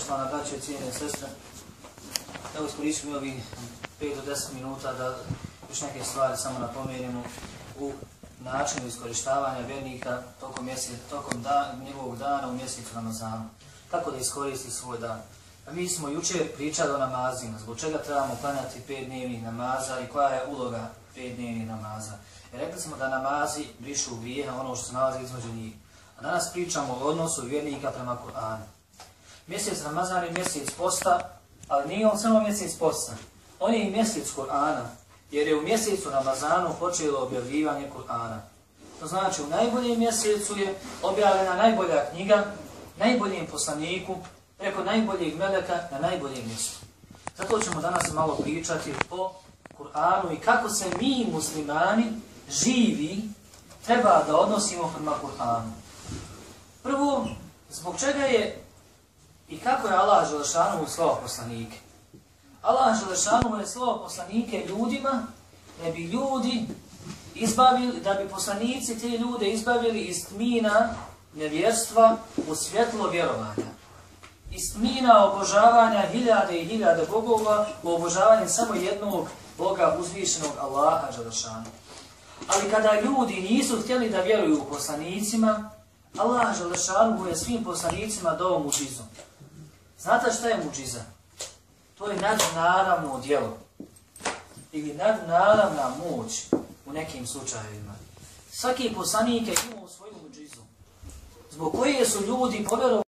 Poštovana braćo i cijene sestre, evo iskoristim mi ovih 5 do 10 minuta da još neke stvari samo napomenemo u načinu iskorištavanja vjernika tokom njegovog dana u mjesecu Ramazanu. Kako da iskoristi svoj dan. A mi smo jučer pričali o namazima, zbog čega trebamo klanjati 5 dnevnih namaza i koja je uloga 5 dnevnih namaza. I rekli smo da namazi brišu grijeha, ono što se nalazi između njih. A danas pričamo o odnosu vjernika prema Kur'anu. Mjesec Ramazan je mjesec posta, ali nije on samo mjesec posta. On je i mjesec Kur'ana, jer je u mjesecu Ramazanu počelo objavljivanje Kur'ana. To znači u najboljem mjesecu je objavljena najbolja knjiga, najboljem poslaniku, preko najboljeg meleka na najboljem mjestu. Zato ćemo danas malo pričati o Kur'anu i kako se mi muslimani živi treba da odnosimo prema Kur'anu. Prvo, zbog čega je i kako je Allah Želešanu slao poslanike? Allah Želešanu je slao poslanike ljudima da bi ljudi izbavili, da bi poslanici te ljude izbavili iz tmina nevjerstva u svjetlo vjerovanja. Iz tmina obožavanja hiljade i hiljade bogova u obožavanje samo jednog Boga uzvišenog Allaha Želešanu. Ali kada ljudi nisu htjeli da vjeruju poslanicima, Allah Želešanu je svim poslanicima dao muđizu. Znate šta je muđiza? To je nadnaravno djelo. Ili nadnaravna moć u nekim slučajevima. Svaki poslanik je imao svoju muđizu. Zbog koje su ljudi povjerovali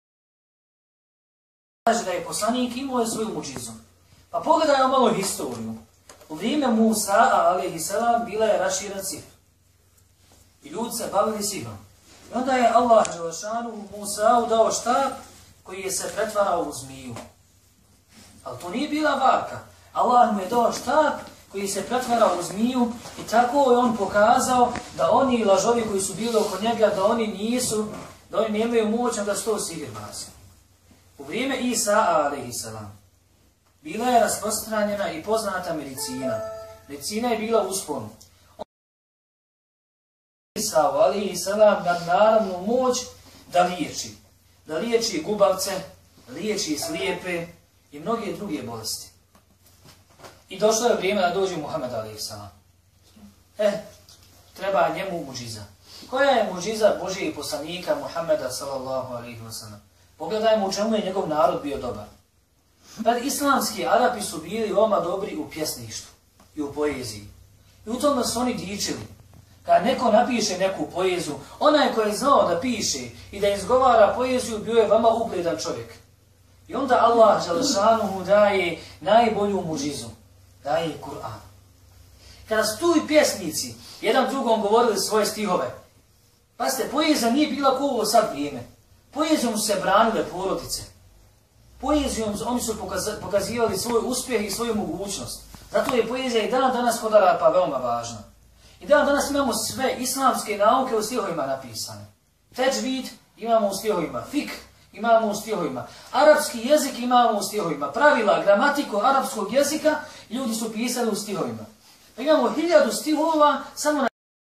da je poslanik imao svoju muđizu. Pa pogledajmo malo historiju. U vrijeme Musa, alejhiselam, bila je raširen sihr. I ljudi se bavili sihrom. I onda je Allah Želešanu Musa'u dao štap koji je se pretvarao u zmiju. Ali to nije bila varka. Allah mu je dao štap koji se pretvarao u zmiju i tako je on pokazao da oni lažovi koji su bili oko njega, da oni nemaju moć da su to sihr bazi. U vrijeme Isa, alejhiselam, bila je rasprostranjena i poznata medicina. Medicina je bila u usponu. Isa, alejhiselam, da naravno moć da liječi. Da liječi gubavce, liječi slijepe i mnoge druge bolesti. I došlo je vrijeme da dođe Muhammed alejhiselam. Treba njemu muđiza. Koja je muđiza Božijeg poslanika Muhammeda sallallahu alejhi ve sellem? Pogledajmo u čemu je njegov narod bio dobar. Islamski Arapi su bili veoma dobri u pjesništvu i u poeziji. I u tom da su oni dičili. Kad neko napiše neku poeziju, onaj koji je znao da piše i da izgovara poeziju bio je veoma ugledan čovjek. I onda Allah Želešanu mu daje najbolju muđizu. Daje Kur'an. Kada su tu i pjesnici jedan drugom govorili svoje stihove, pazite, poezija nije bila ko ovo sad vrijeme. Poezijom su se branile porodice. Poezijom oni su pokazivali svoj uspjeh i svoju mogućnost. Zato je poezija i danas kod Arapa veoma važna. I danas imamo sve islamske nauke u stihovima napisane. Teđvid imamo u stihovima, fik imamo u stihovima, arapski jezik imamo u stihovima, pravila, gramatiku arapskog jezika ljudi su pisali u stihovima. Pa imamo 1000 stihova samo na...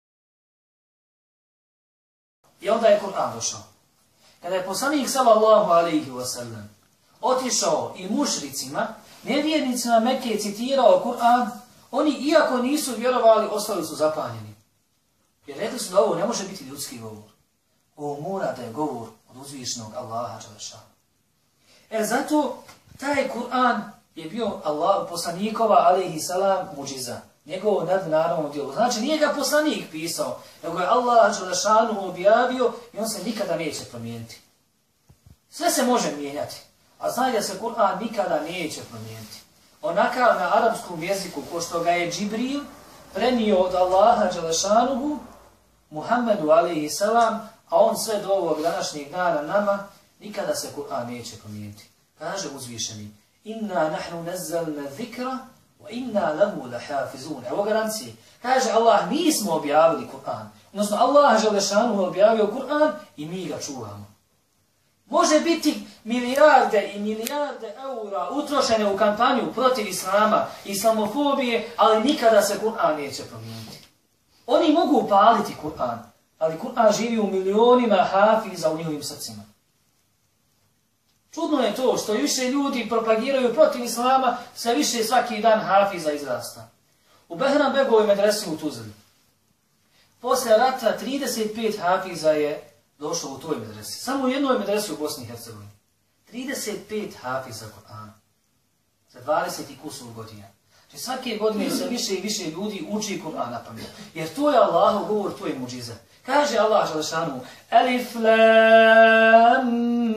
I onda je Kur'an došao. Kada je poslanik sallallahu alejhi ve sellem otišao i mušricima, nevjernicima Mekke citirao Kur'an, oni iako nisu vjerovali, ostali su zapanjeni. Jer rekli su da ovo ne može biti ljudski govor. Ovo mora da je govor od uzvišenog Allaha Želešanu. Zato taj Kur'an je bio poslanikova alejhiselam muđiza. Njegovo nadnaravno djelo. Znači nije ga poslanik pisao, nego je Allah Želešanu objavio i on se nikada neće promijeniti. Sve se može mijenjati, a znaj da se Kur'an nikada neće promijeniti. Onakav na arapskom jeziku, ko što ga je Džibril prenio od Allaha Đelešanuhu, Muhammedu alejhiselam, a on sve do ovog današnjeg dana nama, nikada se Kur'an neće promijeniti. Kaže uzvišeni, inna nahnu nazzalna zikra, wa inna lahu lahafizun. Evo garancije. Kaže Allah, mi smo objavili Kur'an. Odnosno Allah Đelešanuhu objavio Kur'an i mi ga čuvamo. Može biti milijarde i milijarde eura utrošene u kampanju protiv islama, islamofobije, ali nikada se Kur'an neće promijeniti. Oni mogu upaliti Kur'an, ali Kur'an živi u milionima hafiza u njihovim srcima. Čudno je to što više ljudi propagiraju protiv islama, sve više svaki dan hafiza izrasta. U Behram Begovoj medresi u Tuzli. Posle rata 35 hafiza je došlo u toj medresi. Samo u jednoj medresi u Bosni i Hercegovini. 35 hafiza Kur'ana. Za 20 i kusur godina. Znači svake godine sve više i više ljudi uči Kur'an na pamet. Jer to je Allahov govor, to je muđiza. Kaže Allah Želešanu, Alif Lam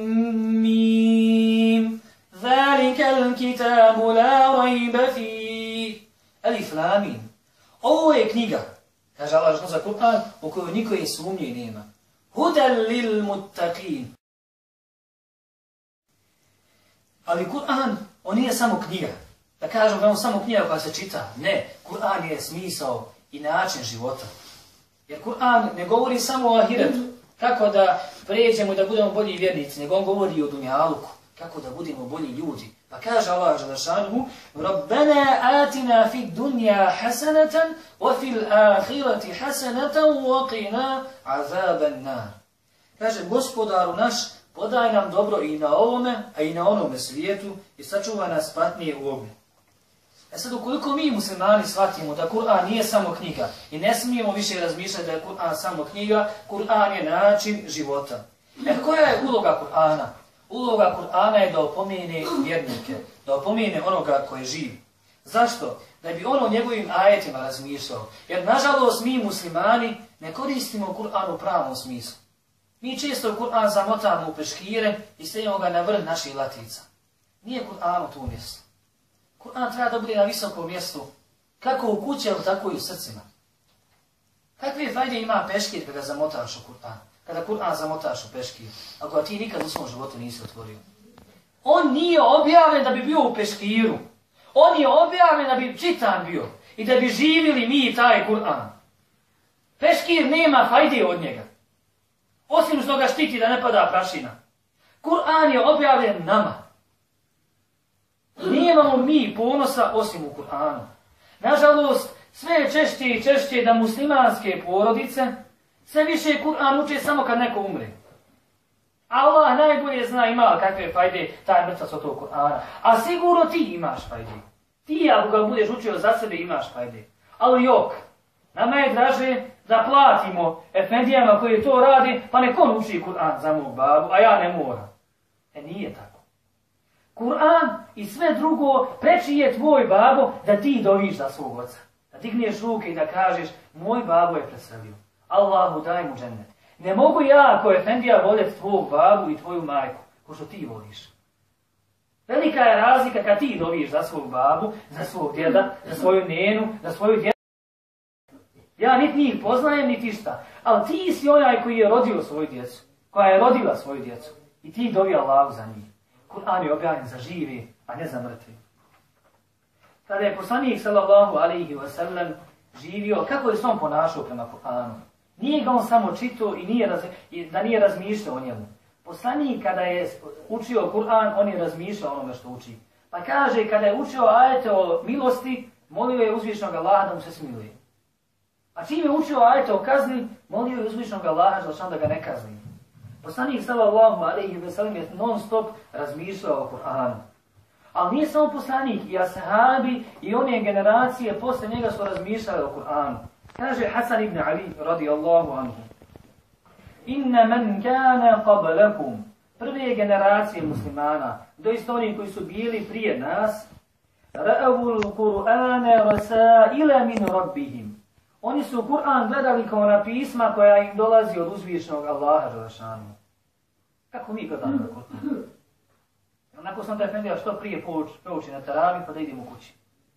Mim, Zalikal kitabu la rajba fi. Alif Lam Mim. Ovo je knjiga, kaže Allah Želešanu za Kur'an, u kojoj nikoje sumnje nema. Hudan lil muttaqin. Ali Kur'an, on nije samo knjiga. Da kažem da je on samo knjiga koja se čita. Ne, Kur'an je smisao i način života. Jer Kur'an ne govori samo o ahiretu, kako da pređemo i da budemo bolji vjernici, nego on govori o dunjaluku, kako da budemo bolji ljudi. Pa kaže Allah Želešanuhu, Rabbena atina fi dunja hasanatan, wa fil ahirati hasanatan, wa qina azaban nar. Kaže, gospodaru naš, podaj nam dobro i na ovome, a i na onome svijetu i sačuvaj nas patnije u ognju. E sad, ukoliko mi muslimani shvatimo da Kur'an nije samo knjiga i ne smijemo više razmišljati da je Kur'an samo knjiga, Kur'an je način života. Koja je uloga Kur'ana? Uloga Kur'ana je da opomene vjernike, da opomene onoga koji je živ. Zašto? Da bi ono njegovim ajetima razmišljao. Jer, nažalost, mi muslimani ne koristimo Kur'an u pravom smislu. Mi često Kur'an zamotamo u peškire i stavimo ga na vrh naših latica. Nije Kur'an u tu mjestu. Kur'an treba da bude na visokom mjestu, kako u kući, tako i u srcima. Kakve fajde ima peškir kada zamotaš u Kur'an? Kada Kur'an zamotaš u peškir, ako ga ti nikad u svom životu nisi otvorio. On nije objavljen da bi bio u peškiru. On je objavljen da bi čitan bio i da bi živjeli mi taj Kur'an. Peškir nema fajde od njega. Osim što ga štiti da ne pada prašina. Kur'an je objavljen nama. Nemamo mi ponosa osim u Kur'anu. Nažalost, sve je češće i češće da muslimanske porodice sve više Kur'an uče samo kad neko umre. Allah najbolje zna ima kakve fajde taj mrtvac od tog Kur'ana. A sigurno ti imaš fajde. Ti ako ga budeš učio za sebe imaš fajde. Ali jok, nama je draže da platimo efendijama koji to radi, pa nek on uči Kur'an za mog babu, a ja ne moram. Nije tako. Kur'an i sve drugo preči je tvoj babo da ti doviš za svog oca. Da digneš ruke i da kažeš, moj babo je preselio. Allahu daj mu džennet. Ne mogu ja ako efendija voljeti tvog babu i tvoju majku, ko što ti voliš. Velika je razlika kad ti doviš za svog babu, za svog djeda, za svoju nenu, za svoju djedu. Ja niti njih poznajem, niti šta. Ali ti si onaj koji je rodio svoju djecu, koja je rodila svoju djecu. I ti dovi Allahu za njih. Kur'an je objavljen za živi, a ne za mrtvi. Kada je poslanik sallallahu alejhi ve sellem živio, kako je se on ponašao prema Kur'anu? Nije ga on samo čitao i da nije razmišljao o njemu. Poslanik kada je učio Kur'an, on je razmišljao o onome što uči. Pa kaže, kada je učio ajete o milosti, molio je uzvišnog Allaha da mu se smiluje. A čim je učio ajete o kazni, molio je uzvišnog Allaha da ga ne kazni. Poslanik sallallahu alejhi ve sellem je non stop razmišljao o Kur'anu. Ali nije samo poslanik, i ashabi i one generacije posle njega su razmišljali o Kur'anu. Kaže Hasan ibn Ali radijallahu anhu: Inna man kana qablakum, prve generacije muslimana, doista oni koji su bili prije nas, ra'avul Kur'ana rasaila min rabbihim. Oni su Kur'an gledali kao na pisma koja im dolazi od uzvišenog Allaha dželešanu. Kako mi gledamo na Kur'an? Nakon sam da efendija što prije pouči na taravi pa da idemo kući.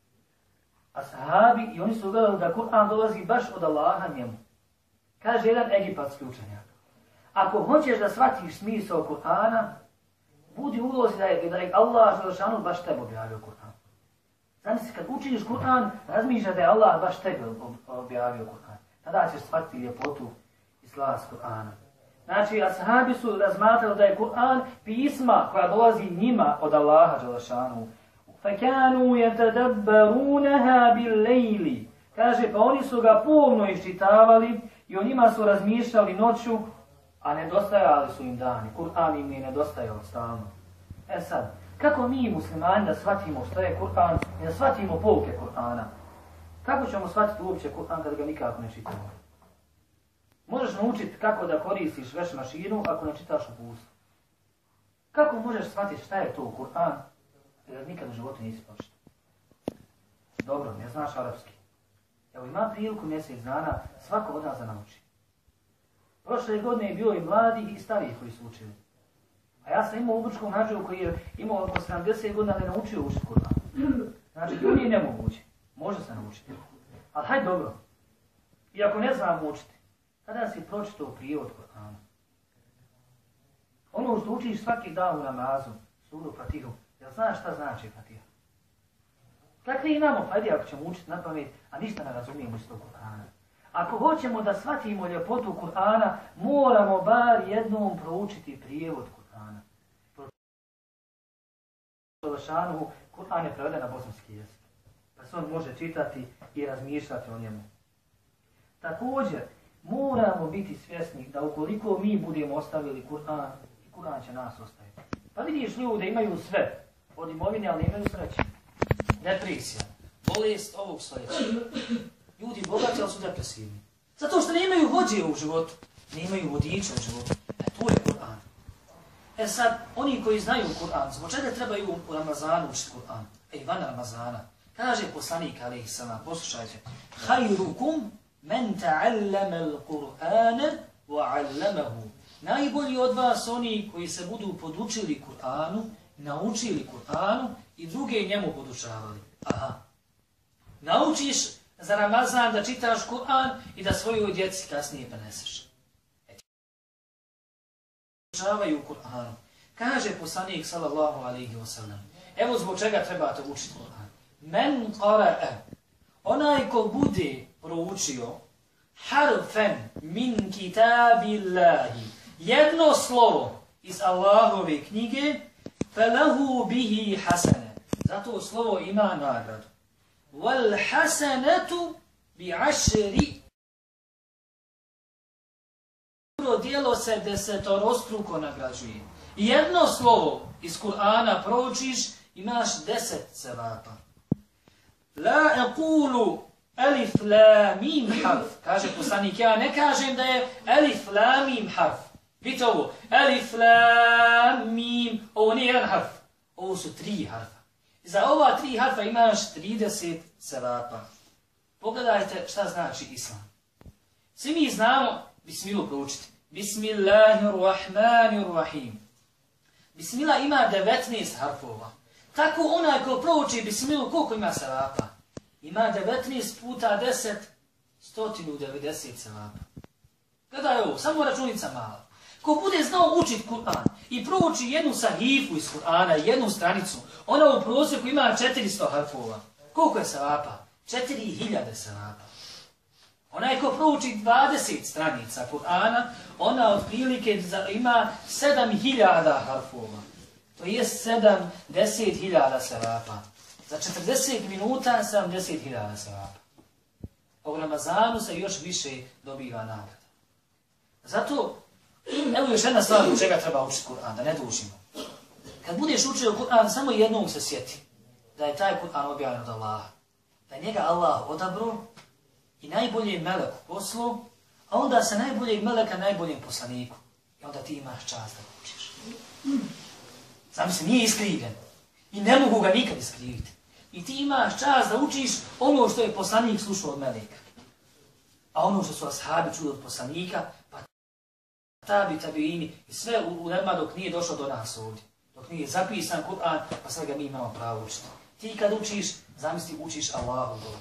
A sahabi i oni su gledali da Kur'an dolazi baš od Allaha njemu. Kaže jedan egipatski učenjak: ako hoćeš da shvatiš smisao Kur'ana, budi u ulozi da je Allah dželešanu baš tebe objavio Kur'an. Znači, kad učiš Kur'an, razmišljaj da je Allah baš tebe objavio Kur'an. Tada ćeš shvatiti ljepotu i slas Kur'ana. Znači, ashabi su razmatrali da je Kur'an pisma koja dolazi njima od Allaha dželešanu. فَكَانُوا يَتَدَبَّرُونَهَا بِالْلَيْلِ. Kaže, pa oni su ga pomno iščitavali i o njima su razmišljali noću, a nedostajali su im dani. Kur'an im je nedostajao stalno. Sad, kako mi muslimani da shvatimo što je Kur'an i da shvatimo pouke Kur'ana? Kako ćemo shvatiti uopće Kur'an kada ga nikako ne čitamo? Možeš naučiti kako da koristiš veš mašinu ako ne čitaš uputstvo. Kako možeš shvatiti šta je to Kur'an kada nikad u životu nisi pročitao? Dobro, ne znaš arapski. Evo ima priliku mjesec dana, svako od nas da nauči. Prošle godine je bio i mladi i stariji koji su učili. A ja sam imao Ubučkog Nadžiju koji je imao oko 70 godina ne naučio učiti Kur'an. Znači, to nije nemoguće. Može se naučiti. Ali hajde dobro. I ako ne znam učiti, kada si pročitao prijevod Kur'ana? Ono što učiš svaki dan u namazu, suru Fatihu, jel znaš šta znači Fatiha? Kakvi imamo fajde ako ćemo učiti na pamet, a ništa ne razumijemo iz tog Kur'ana? Ako hoćemo da shvatimo ljepotu Kur'ana, moramo bar jednom proučiti prijevod Kur'ana. Kur'an je preveden na bosanski jezik, pa se on može čitati i razmišljati o njemu. Također, moramo biti svjesni da ukoliko mi budemo ostavili Kur'an, Kur'an će nas ostaviti. Pa vidiš ljude imaju sve, od imovine, ali imaju sreće. Depresija, bolest ovog stoljeća. Ljudi bogati, ali su depresivni. Zato što ne imaju vođe u životu, ne imaju vodiča u životu. To je Kur'an. Sad, oni koji znaju Kur'an, zbog čega trebaju u Ramazanu učiti Kur'an? Van Ramazana. Kaže poslanik, alejhi selam, poslušajte. Hajrukum men ta'allama al-Qur'ana wa 'allamahu. Najbolji od vas oni koji se budu podučili Kur'anu, naučili Kur'anu i druge njemu podučavali. Aha. Naučiš za Ramazan da čitaš Kur'an i da svojoj djeci kasnije preneseš. Podučavaju Kur'anu. Kaže poslanik sallallahu alejhi ve sellem. Evo zbog čega trebate učiti Kur'an. Men qara'a. Onaj ko bude proučio harfen min kitabillahi. Jedno slovo iz Allahove knjige, falahu bihi hasane. Zato slovo ima nagradu. Wal hasanatu bi ašri. Dobro djelo se desetorostruko nagrađuje. Jedno slovo iz Kur'ana proučiš, imaš 10 sevapa. La aqulu alif la mim harf. Kaže poslanik, ja ne kažem da je alif la mim harf. Vidite ovo, alif la mim, ovo nije jedan harf. Ovo su 3 harfa. Za ova 3 harfa imaš 30 sevapa. Pogledajte šta znači islam. Svi mi znamo bismilu proučiti. Bismillahirrahmanirrahim. Bismillah ima 19 harfova. Tako onaj ko prouči bismilu, koliko ima sevapa? Ima 19 puta 10, 190 sevapa. Gledaj ovo, samo računica mala. Ko bude znao učiti Kur'an i prouči jednu sahifu iz Kur'ana, jednu stranicu, ona u prosjeku ima 400 harfova. Koliko je sevapa? 4000 sevapa. Onaj ko prouči 20 stranica Kur'ana, ona otprilike ima 7000 harfova. To je 70.000 sevapa. Za 40 minuta 70.000 sevapa. U Ramazanu se još više dobiva nagrada. Zato, evo još jedna stvar u čega treba učiti Kur'an, da ne dužimo. Kad budeš učio Kur'an, samo jednom se sjeti da je taj Kur'an objavljen od Allaha. Da je njega Allah odabrao i najbolji melek poslao, a onda sa najboljeg meleka najboljem poslaniku. I onda ti imaš čast da učiš. Zamisli, nije iskrivljen. I ne mogu ga nikad iskriviti. I ti imaš čast da učiš ono što je poslanik slušao od meleka. A ono što su ashabi čuli od poslanika, pa tabiini i sve u nema dok nije došlo do nas ovdje. Dok nije zapisan Kur'an, pa sad ga mi imamo pravo učiti. Ti kad učiš, zamisli, učiš Allahu govor.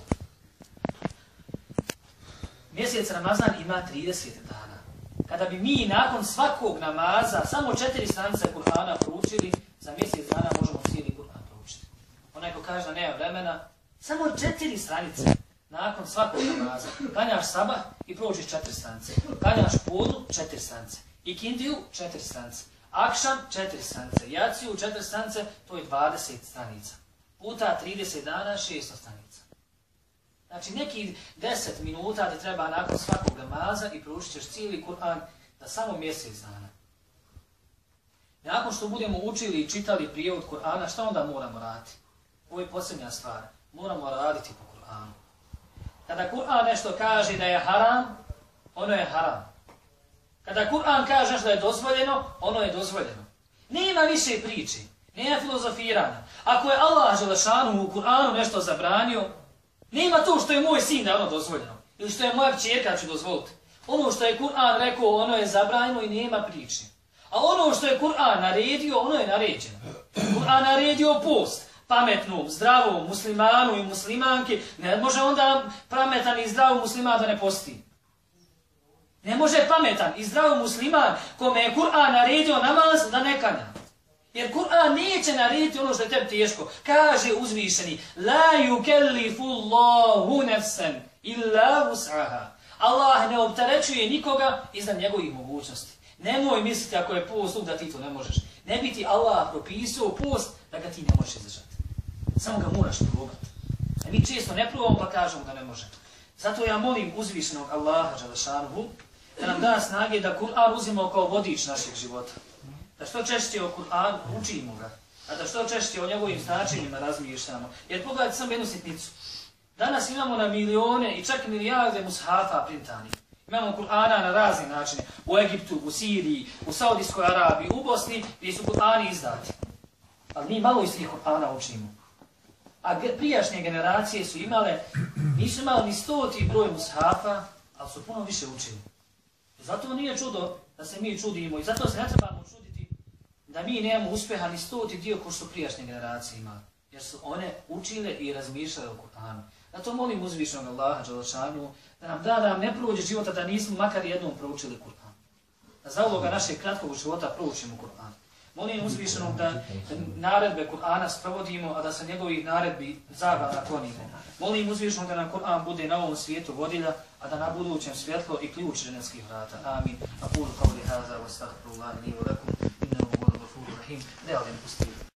Mjesec Ramazan ima 30 dana. Kada bi mi nakon svakog namaza samo 4 stranice Kur'ana proučili, za mjesec dana možemo cijeli Kur'an proučiti. Onaj ko kaže da nema vremena, samo 4 stranice nakon svakog namaza. Klanjaš sabah i proučiš 4 stranice. Klanjaš podnu 4 stranice. Ikindiju 4 stranice. Akšam 4 stranice. Jaciju 4 stranice, to je 20 stranica. Puta 30 dana 600 stranica. Znači neki 10 minuta ti treba nakon svakog namaza i proučit ćeš cijeli Kur'an da samo mjesec dana. Nakon što budemo učili i čitali prijevod Kur'ana, šta onda moramo raditi? Ovo je posljednja stvar. Moramo raditi po Kur'anu. Kada Kur'an nešto kaže da je haram, ono je haram. Kada Kur'an kaže nešto da je dozvoljeno, ono je dozvoljeno. Nema više priče, nema filozofiranja. Ako je Allah Želešanu u Kur'anu nešto zabranio, nema to što je moj sin da je ono dozvoljeno. Ili što je moja kćerka ću dozvoliti. Ono što je Kur'an rekao, ono je zabranjeno i nema priče. A ono što je Kur'an naredio, ono je naređeno. Kur'an naredio post pametnom, zdravom muslimanu i muslimanki. Ne može onda pametan i zdrav musliman da ne posti. Ne može pametan i zdrav musliman kome je Kur'an naredio namaz da ne klanja. Jer Kur'an neće narediti ono što je tebi teško. Kaže uzvišeni: La yukellifu Allahu nafsan illa wus'aha. Allah ne opterećuje nikoga iznad njegovih mogućnosti. Nemoj misliti ako je post da ti to ne možeš. Ne bi ti Allah propisao post da ga ti ne možeš izdržati. Samo ga moraš probati. A mi često ne probamo pa kažemo da ne može. Zato ja molim uzvišenog Allaha Đelešanuhu da nam da snage da Kur'an uzimamo kao vodič našeg života. Da što češće o Kur'anu učimo ga, a da što češće o njegovim značenjima razmišljamo. Jer pogledajte samo jednu sitnicu. Danas imamo na milijone i čak milijarde mushafa printani. Imamo Kur'ana na razne načine. U Egiptu, u Siriji, u Saudijskoj Arabiji, u Bosni, gdje su Kur'ani izdati. Ali mi malo iz tih Kur'ana učimo. A prijašnje generacije su imale, nisu imali ni 100 broj mushafa, ali su puno više učili. Zato nije čudo da se mi čudimo i zato se ne trebamo čuditi da mi nemamo uspjeha ni 100 dio ko što prijašnje generacije imali. Jer su one učile i razmišljale o Kur'anu. Zato molim uzvišenog Allaha Đelešanu da nam da nam ne prođe života da nismo makar jednom proučili Kur'an. Da za ovoga našeg kratkog života proučimo Kur'an. Molim uzvišenog da naredbe Kur'ana sprovodimo, a da se njegovih naredbi zabrana klonimo. Molim uzvišenog da nam Kur'an bude na ovom svijetu vodilja, a da na budućem svjetlo i ključ dženetskih vrata. Amin. Aqulu qawli hadha wa astaghfirullaha li wa lakum innahu huwal ghafurur rahim.